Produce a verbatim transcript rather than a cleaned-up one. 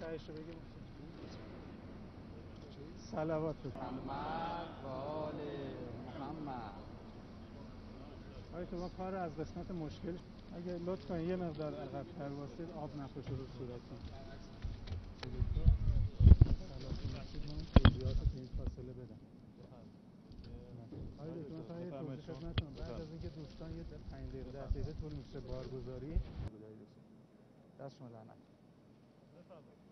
تایشو بگیم صلوات محمد و آل محمد. آیا تو ما کار از قسمت مشکل اگه لطف کنید یه مقدار عقب‌تر واسید آب نپاشه رو صورتتون. من توضیحات تو این فاصله بدم. آیا دکتر مثلا یه توضیح خدمتتون بعد از اینکه دوستان یه پنج دقیقه ده دقیقه طول میکشه بارگذاری دست شما لعنت.